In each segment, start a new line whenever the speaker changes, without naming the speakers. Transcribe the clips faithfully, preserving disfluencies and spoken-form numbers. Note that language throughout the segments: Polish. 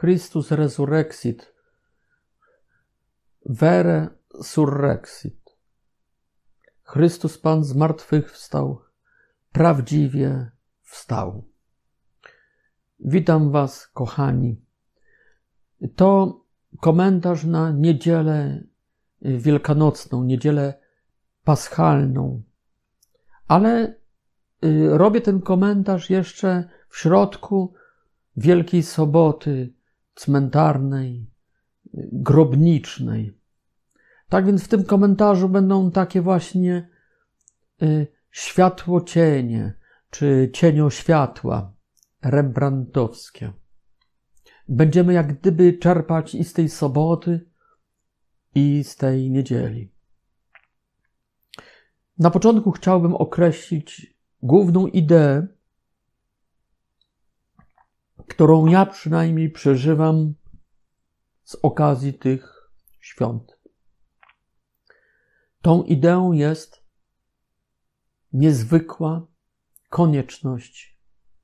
Christus resurrexit, vere surrexit. Chrystus Pan z martwych wstał, prawdziwie wstał. Witam Was, kochani. To komentarz na niedzielę wielkanocną, niedzielę paschalną. Ale robię ten komentarz jeszcze w środku Wielkiej Soboty cmentarnej, grobnicznej. Tak więc w tym komentarzu będą takie właśnie światło-cienie, czy cienio-światła rembrandtowskie. Będziemy jak gdyby czerpać i z tej soboty, i z tej niedzieli. Na początku chciałbym określić główną ideę, którą ja przynajmniej przeżywam z okazji tych świąt. Tą ideą jest niezwykła konieczność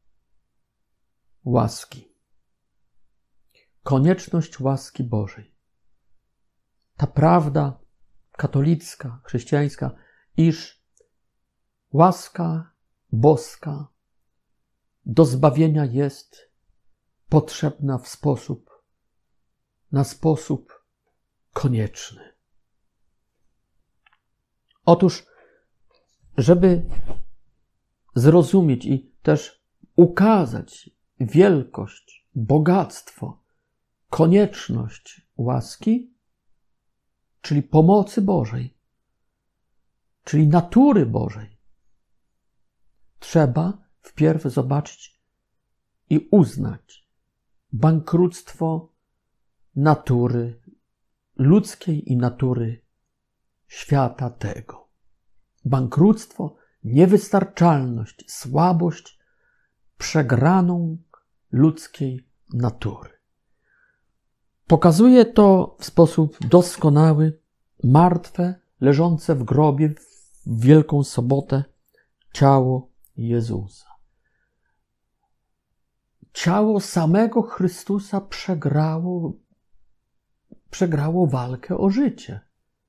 łaski. Konieczność łaski Bożej. Ta prawda katolicka, chrześcijańska, iż łaska boska do zbawienia jest potrzebna w sposób, na sposób konieczny. Otóż, żeby zrozumieć i też ukazać wielkość, bogactwo, konieczność łaski, czyli pomocy Bożej, czyli natury Bożej, trzeba wpierw zobaczyć i uznać bankructwo natury ludzkiej i natury świata tego. Bankructwo, niewystarczalność, słabość przegraną ludzkiej natury. Pokazuje to w sposób doskonały martwe, leżące w grobie w Wielką Sobotę ciało Jezusa. Ciało samego Chrystusa przegrało, przegrało walkę o życie.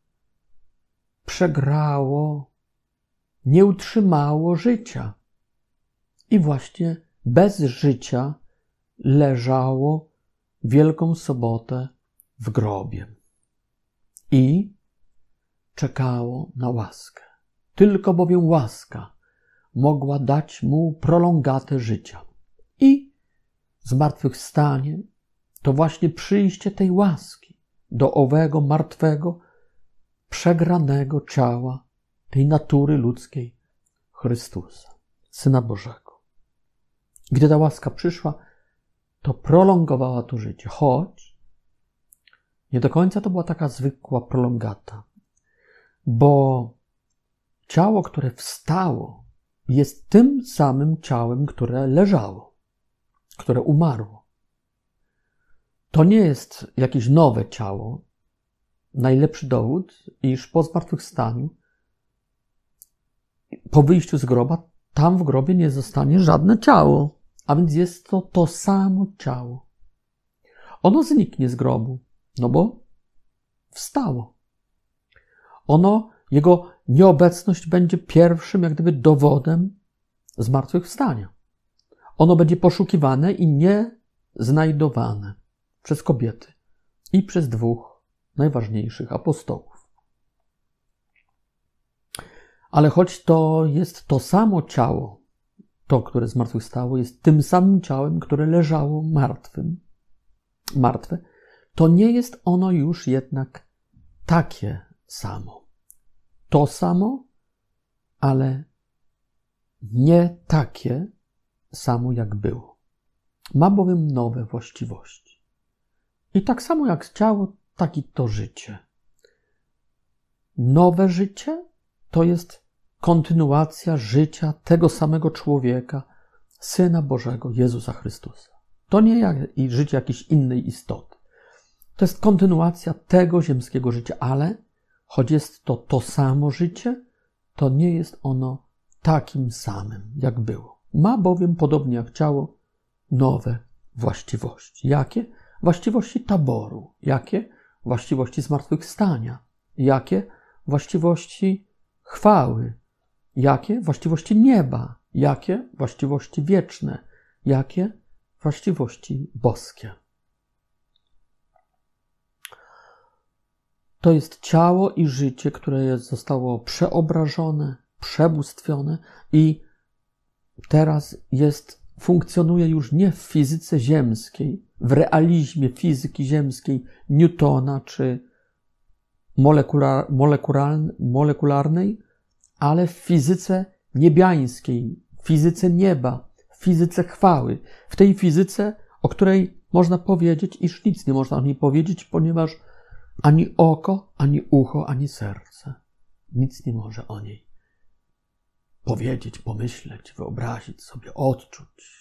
Przegrało, nie utrzymało życia. I właśnie bez życia leżało Wielką Sobotę w grobie. I czekało na łaskę. Tylko bowiem łaska mogła dać mu prolongatę życia. I zmartwychwstanie to właśnie przyjście tej łaski do owego martwego, przegranego ciała, tej natury ludzkiej Chrystusa, Syna Bożego. Gdy ta łaska przyszła, to prolongowała to życie, choć nie do końca to była taka zwykła prolongata, bo ciało, które wstało, jest tym samym ciałem, które leżało, które umarło. To nie jest jakieś nowe ciało. Najlepszy dowód, iż po zmartwychwstaniu, po wyjściu z groba, tam w grobie nie zostanie żadne ciało. A więc jest to to samo ciało. Ono zniknie z grobu, no bo wstało. Ono, jego nieobecność będzie pierwszym, jak gdyby, dowodem zmartwychwstania. Ono będzie poszukiwane i nie znajdowane przez kobiety i przez dwóch najważniejszych apostołów. Ale choć to jest to samo ciało, to, które zmartwychwstało, jest tym samym ciałem, które leżało martwym, martwe, to nie jest ono już jednak takie samo. To samo, ale nie takie samo, jak było. Ma bowiem nowe właściwości. I tak samo jak ciało, tak i to życie. Nowe życie to jest kontynuacja życia tego samego człowieka, Syna Bożego, Jezusa Chrystusa. To nie jak i życie jakiejś innej istoty. To jest kontynuacja tego ziemskiego życia, ale choć jest to to samo życie, to nie jest ono takim samym, jak było. Ma bowiem, podobnie jak ciało, nowe właściwości. Jakie? Właściwości taboru. Jakie? Właściwości zmartwychwstania. Jakie? Właściwości chwały. Jakie? Właściwości nieba. Jakie? Właściwości wieczne. Jakie? Właściwości boskie. To jest ciało i życie, które zostało przeobrażone, przebóstwione i teraz jest, funkcjonuje już nie w fizyce ziemskiej, w realizmie fizyki ziemskiej Newtona czy molekular, molekular, molekularnej, ale w fizyce niebiańskiej, w fizyce nieba, w fizyce chwały, w tej fizyce, o której można powiedzieć, iż nic nie można o niej powiedzieć, ponieważ ani oko, ani ucho, ani serce nic nie może o niej powiedzieć, pomyśleć, wyobrazić sobie, odczuć.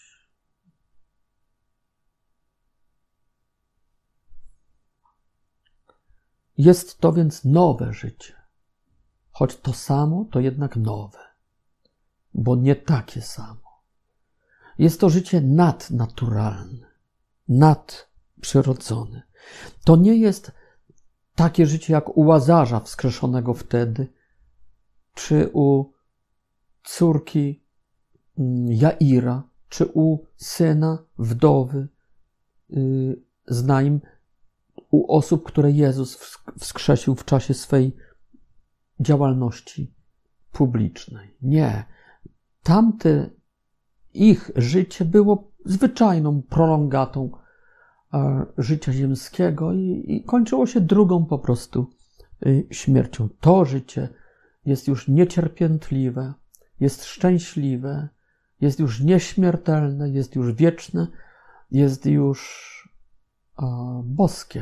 Jest to więc nowe życie. Choć to samo, to jednak nowe, bo nie takie samo. Jest to życie nadnaturalne, nadprzyrodzone. To nie jest takie życie jak u Łazarza wskrzeszonego wtedy, czy u córki Jaira, czy u syna wdowy z Naim, u osób, które Jezus wskrzesił w czasie swej działalności publicznej. Nie. Tamte ich życie było zwyczajną prolongatą życia ziemskiego i, i kończyło się drugą po prostu śmiercią. To życie jest już niecierpiętliwe, jest szczęśliwe, jest już nieśmiertelne, jest już wieczne, jest już a, boskie.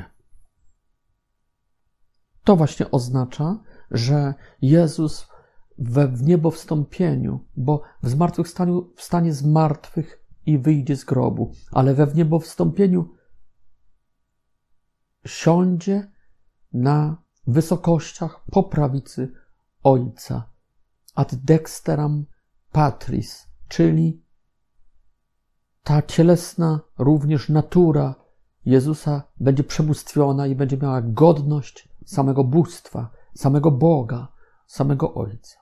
To właśnie oznacza, że Jezus we w niebowstąpieniu, bo w zmartwychwstaniu wstanie z martwych i wyjdzie z grobu, ale we wniebowstąpieniu siądzie na wysokościach po prawicy Ojca, ad dexteram Patris, czyli ta cielesna również natura Jezusa będzie przebóstwiona i będzie miała godność samego bóstwa, samego Boga, samego Ojca.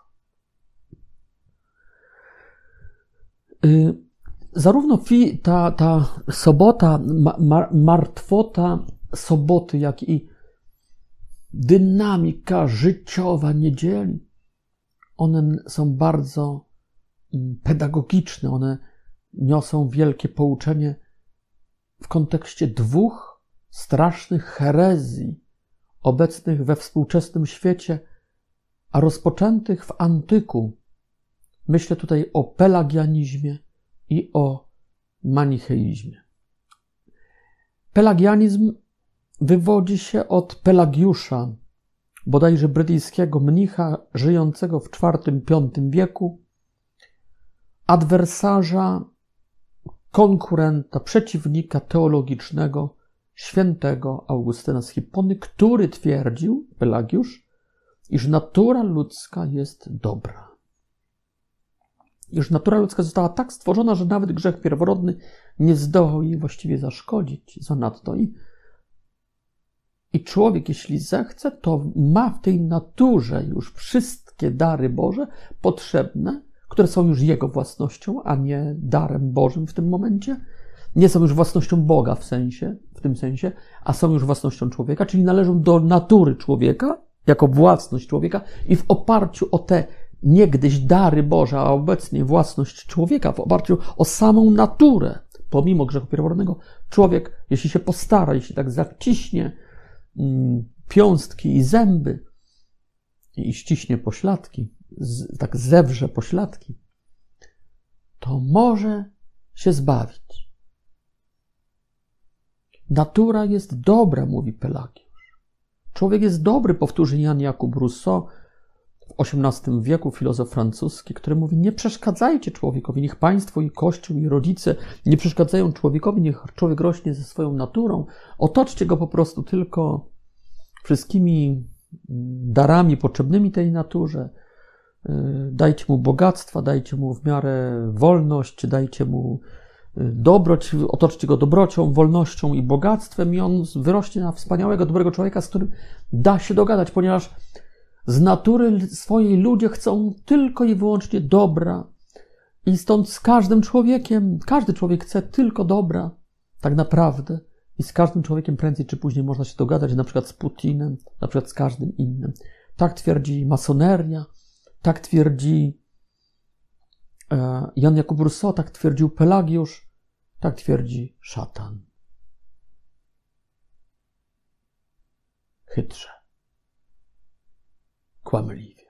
Zarówno ta, ta sobota, ma, martwota soboty, jak i dynamika życiowa niedzieli, one są bardzo pedagogiczne, one niosą wielkie pouczenie w kontekście dwóch strasznych herezji obecnych we współczesnym świecie, a rozpoczętych w antyku. Myślę tutaj o pelagianizmie i o manicheizmie. Pelagianizm wywodzi się od Pelagiusza, bodajże brytyjskiego mnicha żyjącego w czwartym-piątym wieku, adwersarza, konkurenta, przeciwnika teologicznego świętego Augustyna z Hippony, który twierdził, Pelagiusz, iż natura ludzka jest dobra. Iż natura ludzka została tak stworzona, że nawet grzech pierworodny nie zdołał jej właściwie zaszkodzić zanadto. I, I człowiek, jeśli zechce, to ma w tej naturze już wszystkie dary Boże potrzebne, które są już jego własnością, a nie darem Bożym w tym momencie. Nie są już własnością Boga w sensie, w tym sensie, a są już własnością człowieka, czyli należą do natury człowieka, jako własność człowieka i w oparciu o te niegdyś dary Boże, a obecnie własność człowieka, w oparciu o samą naturę, pomimo grzechu pierworodnego, człowiek, jeśli się postara, jeśli tak zaciśnie mm, piąstki i zęby i ściśnie pośladki, z, tak zewrze pośladki, to może się zbawić. Natura jest dobra, mówi Pelagiusz. Człowiek jest dobry, powtórzy Jan Jakub Rousseau, w osiemnastym wieku filozof francuski, który mówi: nie przeszkadzajcie człowiekowi, niech państwo i kościół i rodzice nie przeszkadzają człowiekowi, niech człowiek rośnie ze swoją naturą, otoczcie go po prostu tylko wszystkimi darami potrzebnymi tej naturze, dajcie mu bogactwa, dajcie mu w miarę wolność, dajcie mu dobroć, otoczcie go dobrocią, wolnością i bogactwem i on wyrośnie na wspaniałego, dobrego człowieka, z którym da się dogadać, ponieważ z natury swojej ludzie chcą tylko i wyłącznie dobra i stąd z każdym człowiekiem, każdy człowiek chce tylko dobra, tak naprawdę. I z każdym człowiekiem prędzej czy później można się dogadać, na przykład z Putinem, na przykład z każdym innym. Tak twierdzi masoneria, tak twierdzi Jan Jakub Rousseau, tak twierdził Pelagiusz, tak twierdzi szatan. Chytrze, kłamliwie.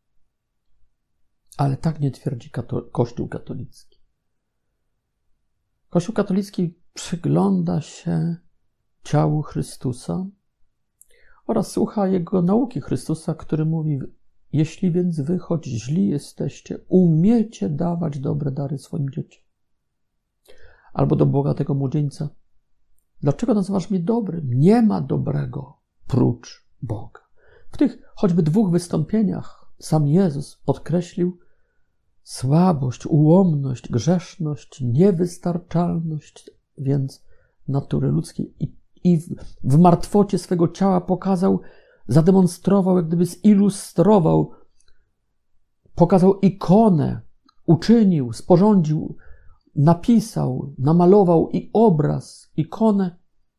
Ale tak nie twierdzi kato- Kościół katolicki. Kościół katolicki przygląda się ciału Chrystusa oraz słucha Jego nauki Chrystusa, który mówi: jeśli więc wy, choć źli jesteście, umiecie dawać dobre dary swoim dzieciom. Albo do bogatego młodzieńca: dlaczego nazywasz mnie dobrym? Nie ma dobrego prócz Boga. W tych choćby dwóch wystąpieniach sam Jezus podkreślił słabość, ułomność, grzeszność, niewystarczalność więc natury ludzkiej i, i w, w martwocie swego ciała pokazał, zademonstrował, jak gdyby zilustrował, pokazał ikonę, uczynił, sporządził, napisał, namalował i obraz, ikonę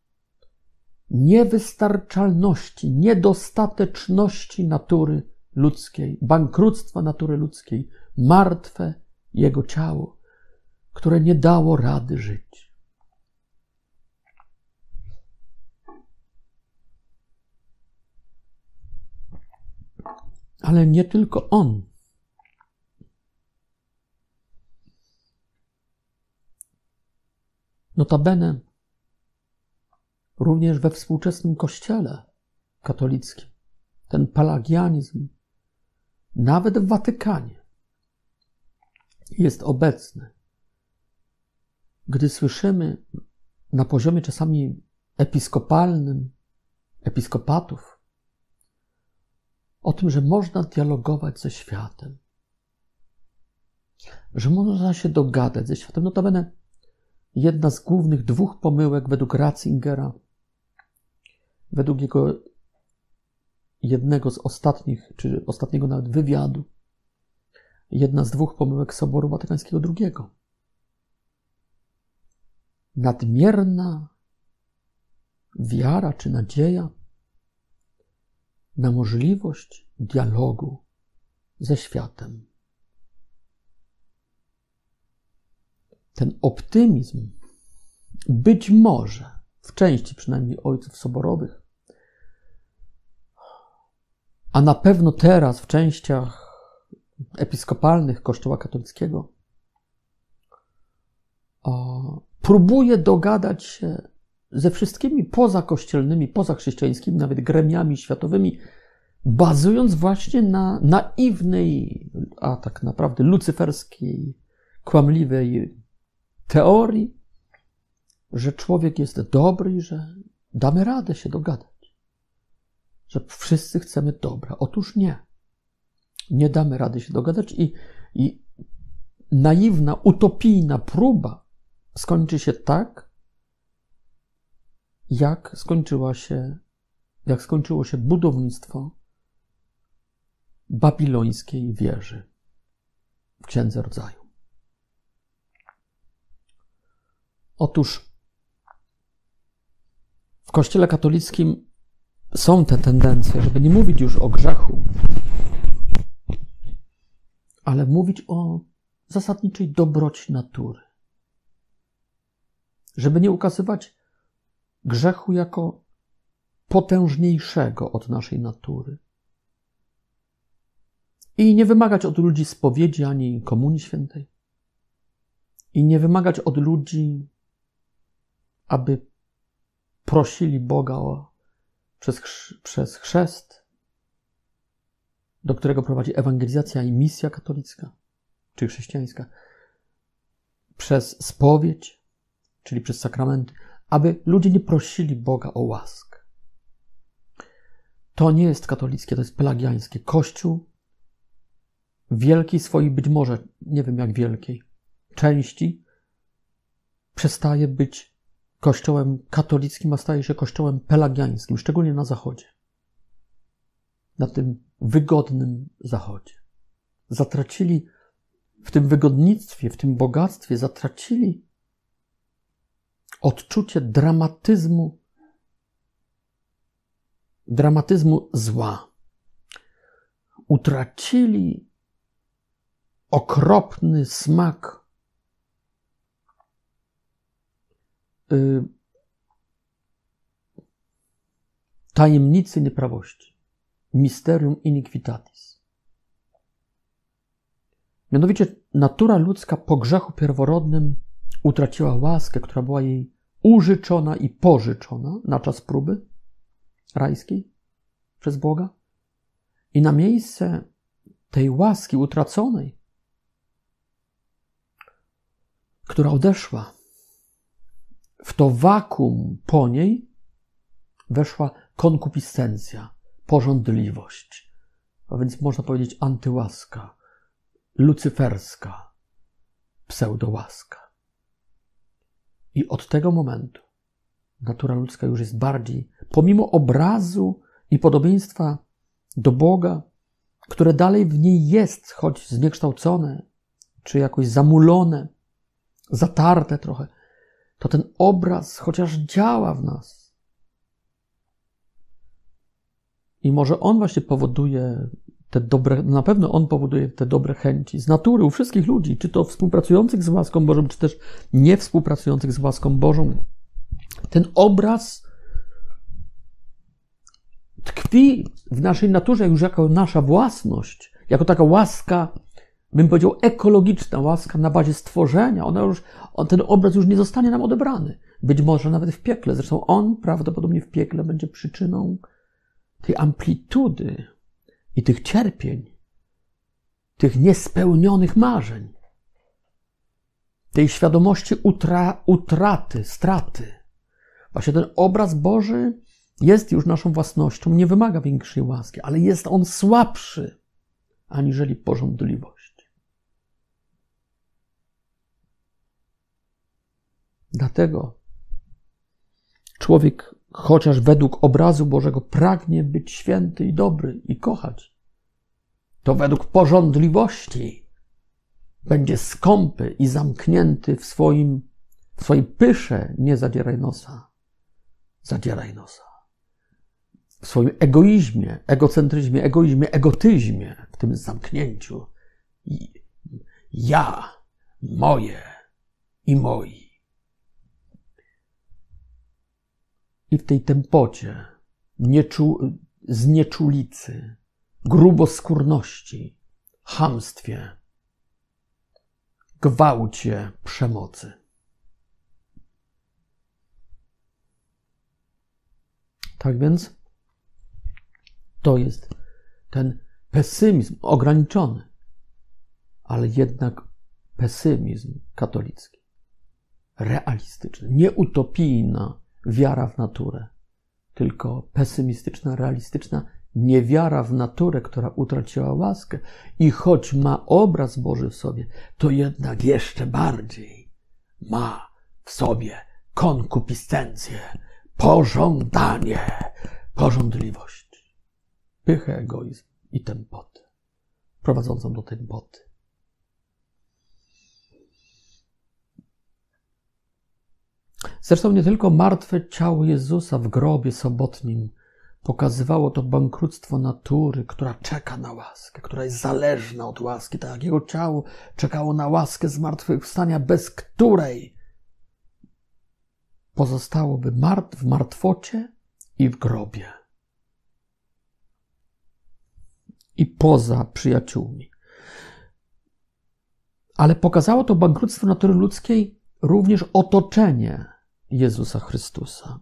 niewystarczalności, niedostateczności natury ludzkiej, bankructwa natury ludzkiej, martwe jego ciało, które nie dało rady żyć. Ale nie tylko on. Notabene również we współczesnym kościele katolickim ten pelagianizm nawet w Watykanie jest obecny. Gdy słyszymy na poziomie czasami episkopalnym, episkopatów, o tym, że można dialogować ze światem, że można się dogadać ze światem. Notabene jedna z głównych dwóch pomyłek według Ratzingera, według jego jednego z ostatnich, czy ostatniego nawet wywiadu, jedna z dwóch pomyłek Soboru Watykańskiego drugiego. Nadmierna wiara czy nadzieja na możliwość dialogu ze światem. Ten optymizm, być może, w części przynajmniej ojców soborowych, a na pewno teraz w częściach episkopalnych Kościoła katolickiego, próbuje dogadać się ze wszystkimi pozakościelnymi, pozachrześcijańskimi, nawet gremiami światowymi, bazując właśnie na naiwnej, a tak naprawdę lucyferskiej, kłamliwej teorii, że człowiek jest dobry i że damy radę się dogadać. Że wszyscy chcemy dobra. Otóż nie. Nie damy rady się dogadać i, i naiwna, utopijna próba skończy się tak, jak skończyła się, jak skończyło się budownictwo babilońskiej wieży w Księdze Rodzaju. Otóż w Kościele katolickim są te tendencje, żeby nie mówić już o grzechu, ale mówić o zasadniczej dobroci natury. Żeby nie ukazywać grzechu jako potężniejszego od naszej natury. I nie wymagać od ludzi spowiedzi ani komunii świętej. I nie wymagać od ludzi, aby prosili Boga o, przez, przez chrzest, do którego prowadzi ewangelizacja i misja katolicka, czy chrześcijańska, przez spowiedź, czyli przez sakramenty, aby ludzie nie prosili Boga o łaskę. To nie jest katolickie, to jest pelagiańskie. Kościół wielkiej swojej, być może, nie wiem jak wielkiej, części przestaje być kościołem katolickim, a staje się kościołem pelagiańskim, szczególnie na zachodzie. Na tym wygodnym zachodzie. Zatracili w tym wygodnictwie, w tym bogactwie, zatracili odczucie dramatyzmu, dramatyzmu zła. Utracili okropny smak y, tajemnicy nieprawości. Mysterium iniquitatis. Mianowicie natura ludzka po grzechu pierworodnym utraciła łaskę, która była jej użyczona i pożyczona na czas próby rajskiej przez Boga. I na miejsce tej łaski utraconej, która odeszła, w to wakuum po niej weszła konkupiscencja, pożądliwość, a więc można powiedzieć antyłaska, lucyferska, pseudołaska. I od tego momentu natura ludzka już jest bardziej, pomimo obrazu i podobieństwa do Boga, które dalej w niej jest, choć zniekształcone, czy jakoś zamulone, zatarte trochę, to ten obraz chociaż działa w nas. I może on właśnie powoduje te dobre, na pewno on powoduje te dobre chęci z natury u wszystkich ludzi, czy to współpracujących z łaską Bożą, czy też nie współpracujących z łaską Bożą. Ten obraz tkwi w naszej naturze już jako nasza własność, jako taka łaska, bym powiedział, ekologiczna łaska na bazie stworzenia. Ona już, on, ten obraz już nie zostanie nam odebrany. Być może nawet w piekle. Zresztą on prawdopodobnie w piekle będzie przyczyną tej amplitudy i tych cierpień, tych niespełnionych marzeń, tej świadomości utra, utraty, straty. Właśnie ten obraz Boży jest już naszą własnością, nie wymaga większej łaski, ale jest on słabszy aniżeli pożądliwość. Dlatego człowiek, chociaż według obrazu Bożego pragnie być święty i dobry i kochać, to według pożądliwości będzie skąpy i zamknięty w swoim, w swojej pysze. Nie zadzieraj nosa, zadzieraj nosa. W swoim egoizmie, egocentryzmie, egoizmie, egotyzmie, w tym zamknięciu. Ja, moje i moi. I w tej tempocie, nieczu, znieczulicy, gruboskórności, chamstwie, gwałcie, przemocy. Tak więc to jest ten pesymizm ograniczony, ale jednak pesymizm katolicki, realistyczny, nie utopijna wiara w naturę, tylko pesymistyczna, realistyczna niewiara w naturę, która utraciła łaskę i choć ma obraz Boży w sobie, to jednak jeszcze bardziej ma w sobie konkupiscencję, pożądanie, pożądliwość, pychę, egoizm i tępotę, prowadzącą do tępoty. Zresztą nie tylko martwe ciało Jezusa w grobie sobotnim pokazywało to bankructwo natury, która czeka na łaskę, która jest zależna od łaski, tak jak jego ciało czekało na łaskę zmartwychwstania, bez której pozostałoby w martwocie i w grobie. I poza przyjaciółmi. Ale pokazało to bankructwo natury ludzkiej również otoczenie Jezusa Chrystusa.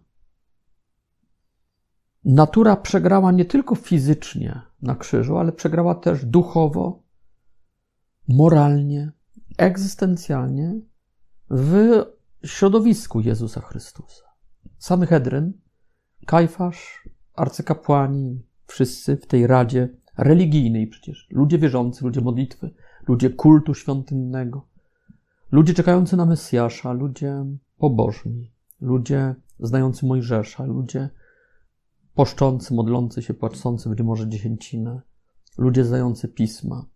Natura przegrała nie tylko fizycznie na krzyżu, ale przegrała też duchowo, moralnie, egzystencjalnie w środowisku Jezusa Chrystusa. Sanhedryn, Kajfasz, arcykapłani, wszyscy w tej radzie religijnej przecież, ludzie wierzący, ludzie modlitwy, ludzie kultu świątynnego, ludzie czekający na Mesjasza, ludzie pobożni, ludzie znający Mojżesza, ludzie poszczący, modlący się, płacący być może dziesięcinę, ludzie znający Pisma,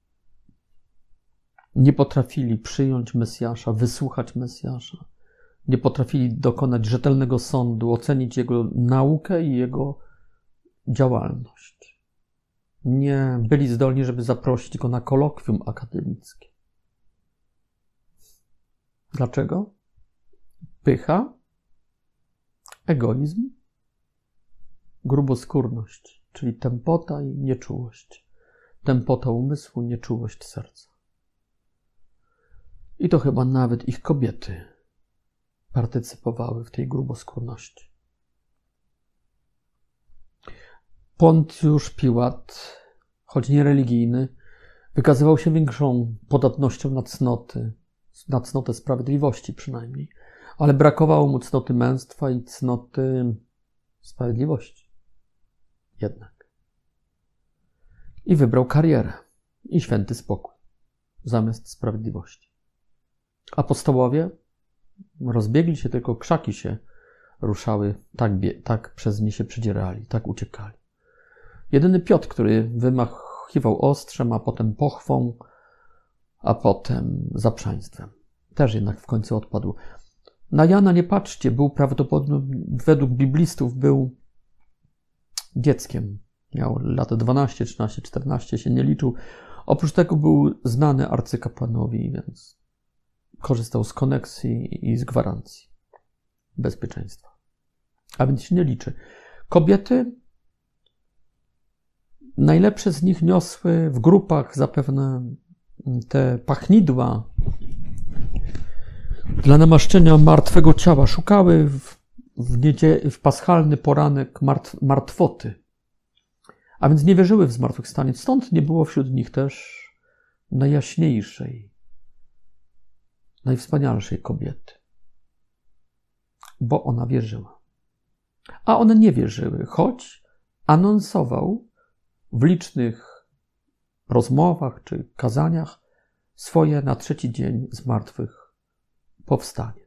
nie potrafili przyjąć Mesjasza, wysłuchać Mesjasza, nie potrafili dokonać rzetelnego sądu, ocenić jego naukę i jego działalność. Nie byli zdolni, żeby zaprosić go na kolokwium akademickie. Dlaczego? Pycha, egoizm, gruboskórność, czyli tępota i nieczułość. Tępota umysłu, nieczułość serca. I to chyba nawet ich kobiety partycypowały w tej gruboskórności. Poncjusz Piłat, choć niereligijny, wykazywał się większą podatnością na cnoty, na cnotę sprawiedliwości przynajmniej, ale brakowało mu cnoty męstwa i cnoty sprawiedliwości. Jednak. I wybrał karierę i święty spokój zamiast sprawiedliwości. Apostołowie rozbiegli się, tylko krzaki się ruszały, tak, bie- tak przez nie się przydzierali, tak uciekali. Jedyny Piotr, który wymachiwał ostrzem, a potem pochwą, a potem zaprzaństwem. Też jednak w końcu odpadł. Na Jana nie patrzcie, był prawdopodobnie, według biblistów, był dzieckiem. Miał lat dwanaście, trzynaście, czternaście, się nie liczył. Oprócz tego był znany arcykapłanowi, więc korzystał z koneksji i z gwarancji bezpieczeństwa. A więc się nie liczy. Kobiety, najlepsze z nich niosły w grupach zapewne te pachnidła dla namaszczenia martwego ciała. Szukały w, w, niedzie- w paschalny poranek mart- martwoty. A więc nie wierzyły w zmartwychwstanie. Stąd nie było wśród nich też najjaśniejszej, najwspanialszej kobiety. Bo ona wierzyła. A one nie wierzyły, choć anonsował w licznych rozmowach czy kazaniach swoje na trzeci dzień zmartwych powstanie.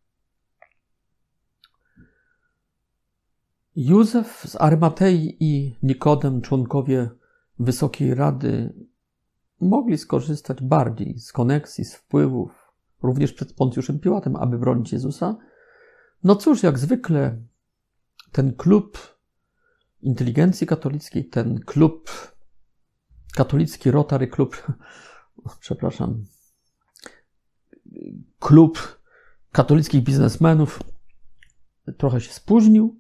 Józef z Arymatei i Nikodem, członkowie Wysokiej Rady, mogli skorzystać bardziej z koneksji, z wpływów, również przed Poncjuszem Piłatem, aby bronić Jezusa. No cóż, jak zwykle ten klub inteligencji katolickiej, ten klub katolicki Rotary Klub, przepraszam, klub katolickich biznesmenów trochę się spóźnił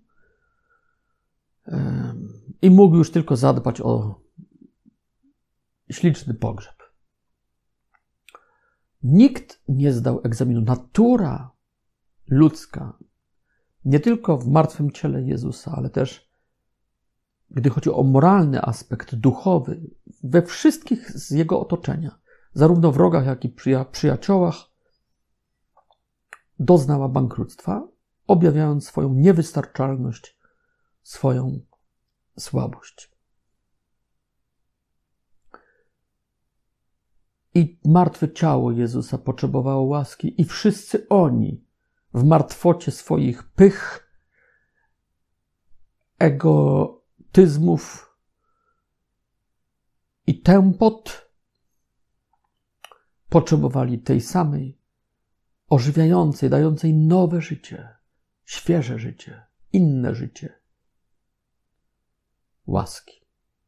i mógł już tylko zadbać o śliczny pogrzeb. Nikt nie zdał egzaminu. Natura ludzka, nie tylko w martwym ciele Jezusa, ale też gdy chodzi o moralny aspekt duchowy, we wszystkich z jego otoczenia, zarówno wrogach, jak i przyja- przyjaciołach, doznała bankructwa, objawiając swoją niewystarczalność, swoją słabość. I martwe ciało Jezusa potrzebowało łaski i wszyscy oni w martwocie swoich pych, egotyzmów i tępot potrzebowali tej samej, ożywiającej, dającej nowe życie, świeże życie, inne życie, łaski.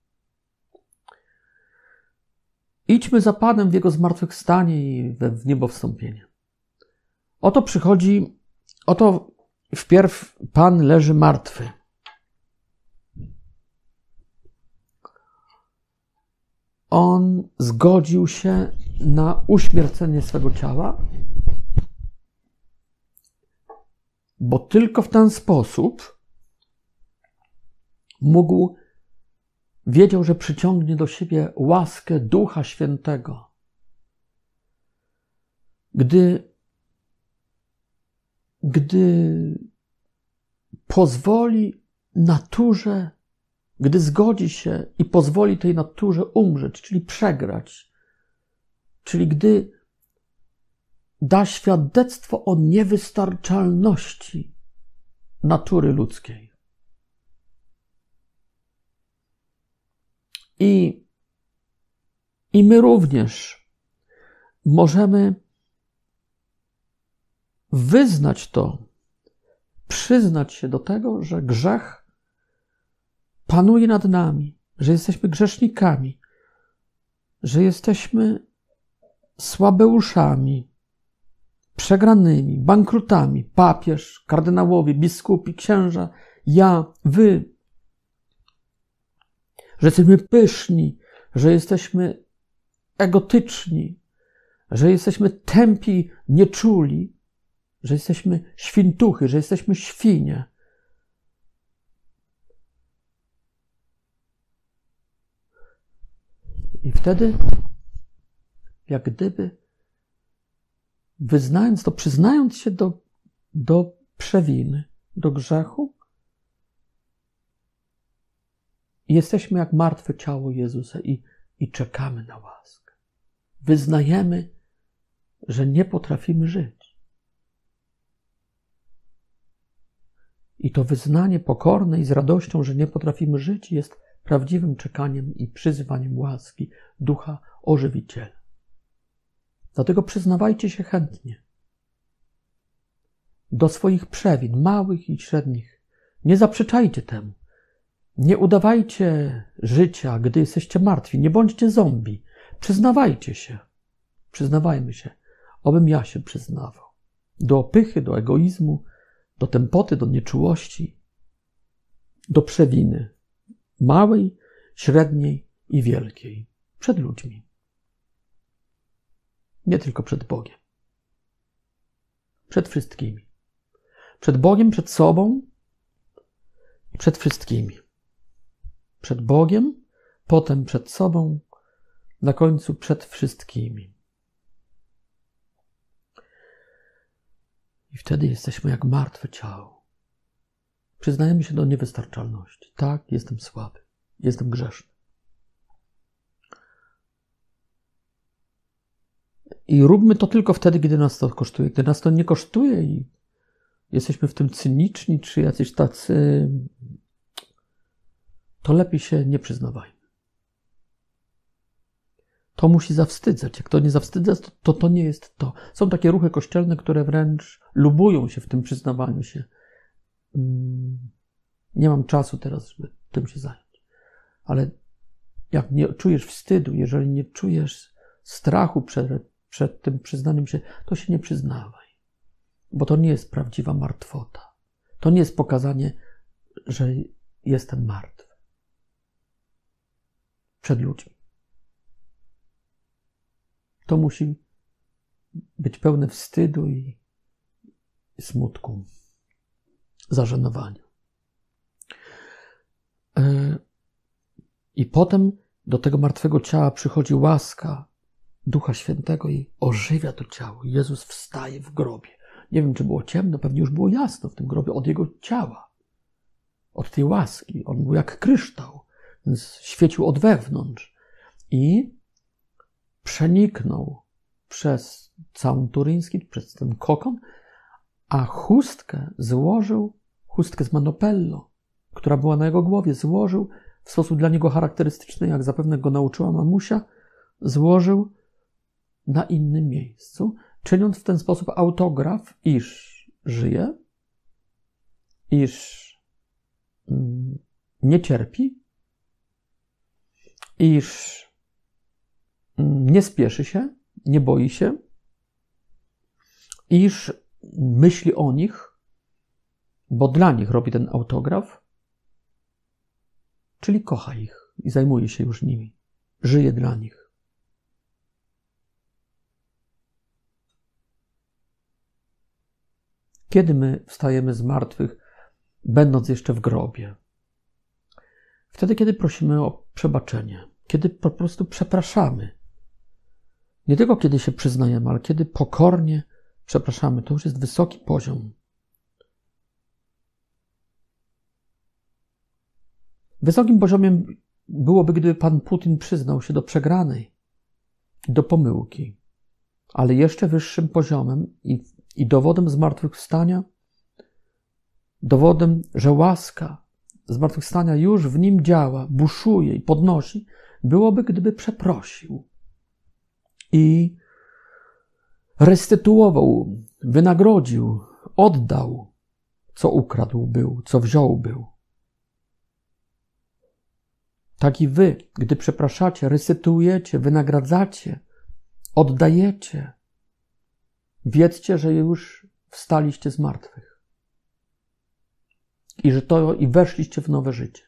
Idźmy za Panem w Jego zmartwychwstanie i w niebowstąpienie. Oto przychodzi, oto wpierw Pan leży martwy. On zgodził się na uśmiercenie swego ciała, bo tylko w ten sposób mógł, wiedział, że przyciągnie do siebie łaskę Ducha Świętego. Gdy, gdy pozwoli naturze, gdy zgodzi się i pozwoli tej naturze umrzeć, czyli przegrać, czyli gdy da świadectwo o niewystarczalności natury ludzkiej. I, i my również możemy wyznać to, przyznać się do tego, że grzech panuje nad nami, że jesteśmy grzesznikami, że jesteśmy słabeuszami, przegranymi, bankrutami, papież, kardynałowie, biskupi, księża, ja, wy, że jesteśmy pyszni, że jesteśmy egotyczni, że jesteśmy tępi, nieczuli, że jesteśmy świntuchy, że jesteśmy świnie. I wtedy, jak gdyby, wyznając to, przyznając się do, do przewiny, do grzechu, jesteśmy jak martwe ciało Jezusa i, i czekamy na łaskę. Wyznajemy, że nie potrafimy żyć. I to wyznanie pokorne i z radością, że nie potrafimy żyć, jest prawdziwym czekaniem i przyzywaniem łaski Ducha Ożywiciela. Dlatego przyznawajcie się chętnie do swoich przewin, małych i średnich. Nie zaprzeczajcie temu. Nie udawajcie życia, gdy jesteście martwi. Nie bądźcie zombie. Przyznawajcie się. Przyznawajmy się. Obym ja się przyznawał. Do opychy, do egoizmu, do tępoty, do nieczułości, do przewiny. Małej, średniej i wielkiej. Przed ludźmi. Nie tylko przed Bogiem. Przed wszystkimi. Przed Bogiem, przed sobą i przed wszystkimi. Przed Bogiem, potem przed sobą, na końcu przed wszystkimi. I wtedy jesteśmy jak martwe ciało. Przyznajemy się do niewystarczalności. Tak, jestem słaby. Jestem grzeszny. I róbmy to tylko wtedy, kiedy nas to kosztuje. Gdy nas to nie kosztuje i jesteśmy w tym cyniczni, czy jacyś tacy, to lepiej się nie przyznawajmy. To musi zawstydzać. Jak to nie zawstydza, to, to to nie jest to. Są takie ruchy kościelne, które wręcz lubują się w tym przyznawaniu się. Nie mam czasu teraz, żeby tym się zająć. Ale jak nie czujesz wstydu, jeżeli nie czujesz strachu przed, przed tym przyznaniem się, to się nie przyznawaj. Bo to nie jest prawdziwa martwota. To nie jest pokazanie, że jestem martwy. Przed ludźmi. To musi być pełne wstydu i smutku, zażenowania. I potem do tego martwego ciała przychodzi łaska Ducha Świętego i ożywia to ciało. Jezus wstaje w grobie. Nie wiem, czy było ciemno, pewnie już było jasno w tym grobie od Jego ciała. Od tej łaski. On był jak kryształ, więc świecił od wewnątrz. I przeniknął przez całun turyński, przez ten kokon, a chustkę złożył, chustkę z Manopello, która była na jego głowie, złożył w sposób dla niego charakterystyczny, jak zapewne go nauczyła mamusia, złożył na innym miejscu, czyniąc w ten sposób autograf, iż żyje, iż nie cierpi, iż nie spieszy się, nie boi się, iż myśli o nich, bo dla nich robi ten autograf, czyli kocha ich i zajmuje się już nimi. Żyje dla nich. Kiedy my wstajemy z martwych, będąc jeszcze w grobie? Wtedy, kiedy prosimy o przebaczenie. Kiedy po prostu przepraszamy. Nie tylko kiedy się przyznajemy, ale kiedy pokornie przepraszamy. To już jest wysoki poziom. Wysokim poziomem byłoby, gdyby pan Putin przyznał się do przegranej, do pomyłki. ale jeszcze wyższym poziomem i, i dowodem zmartwychwstania, dowodem, że łaska zmartwychwstania już w nim działa, buszuje i podnosi, byłoby, gdyby przeprosił i restytuował, wynagrodził, oddał, co ukradł był, co wziął był. Tak i wy, gdy przepraszacie, restytuujecie, wynagradzacie, oddajecie, wiedzcie, że już wstaliście z martwych i że to i weszliście w nowe życie.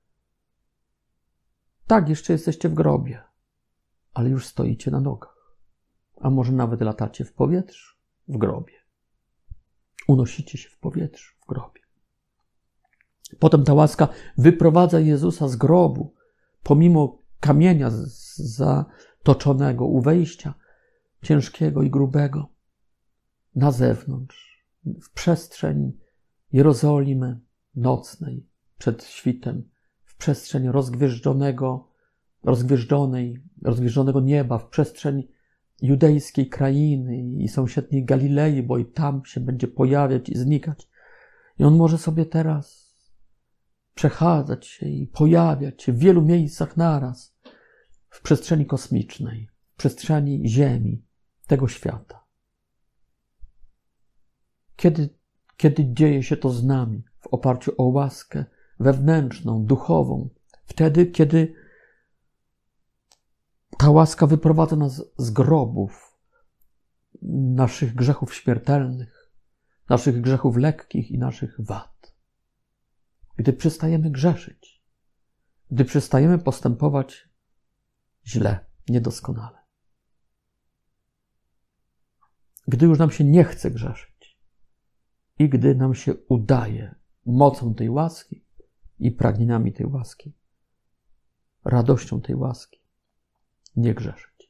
Tak, jeszcze jesteście w grobie, ale już stoicie na nogach, a może nawet latacie w powietrzu, w grobie. Unosicie się w powietrzu, w grobie. Potem ta łaska wyprowadza Jezusa z grobu, pomimo kamienia zatoczonego u wejścia, ciężkiego i grubego, na zewnątrz, w przestrzeń Jerozolimy nocnej, przed świtem, w przestrzeń rozgwieżdżonego, rozgwieżdżonej, rozgwieżdżonego nieba, w przestrzeń judejskiej krainy i sąsiedniej Galilei, bo i tam się będzie pojawiać i znikać. I on może sobie teraz przechadzać się i pojawiać się w wielu miejscach naraz, w przestrzeni kosmicznej, w przestrzeni Ziemi, tego świata. Kiedy, kiedy dzieje się to z nami, w oparciu o łaskę wewnętrzną, duchową, wtedy, kiedy ta łaska wyprowadza nas z grobów naszych grzechów śmiertelnych, naszych grzechów lekkich i naszych wad. Gdy przestajemy grzeszyć, gdy przestajemy postępować źle, niedoskonale. Gdy już nam się nie chce grzeszyć i gdy nam się udaje mocą tej łaski i pragnieniami tej łaski, radością tej łaski, nie grzeszyć.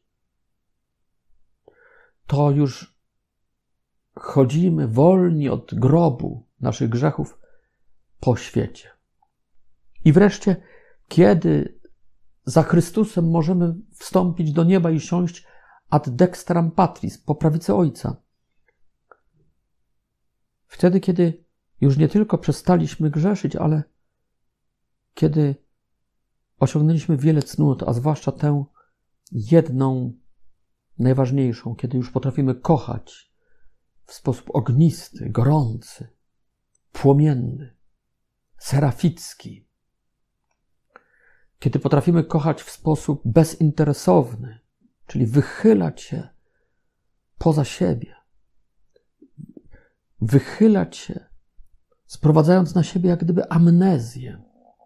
To już chodzimy wolni od grobu naszych grzechów po świecie. I wreszcie, kiedy za Chrystusem możemy wstąpić do nieba i siąść ad dextram Patris, po prawicy Ojca. Wtedy, kiedy już nie tylko przestaliśmy grzeszyć, ale kiedy osiągnęliśmy wiele cnót, a zwłaszcza tę jedną, najważniejszą, kiedy już potrafimy kochać w sposób ognisty, gorący, płomienny, seraficki. Kiedy potrafimy kochać w sposób bezinteresowny, czyli wychylać się poza siebie. Wychylać się, sprowadzając na siebie jak gdyby amnezję.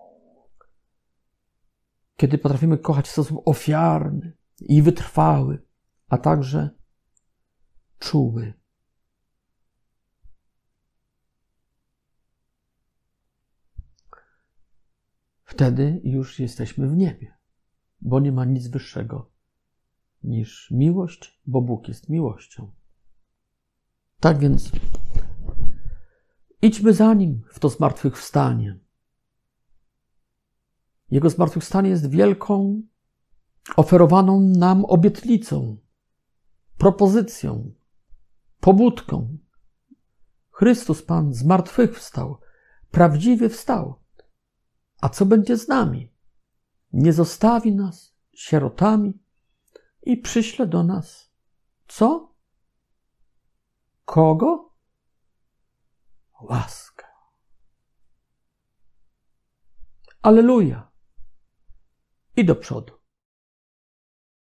Kiedy potrafimy kochać w sposób ofiarny i wytrwały, a także czuły. Wtedy już jesteśmy w niebie, bo nie ma nic wyższego niż miłość, bo Bóg jest miłością. Tak więc idźmy za Nim w to zmartwychwstanie. Jego zmartwychwstanie jest wielką, oferowaną nam obietnicą, propozycją, pobudką. Chrystus Pan zmartwychwstał, prawdziwie wstał. A co będzie z nami? Nie zostawi nas sierotami i przyśle do nas co? Kogo? Łaskę. Alleluja. I do przodu.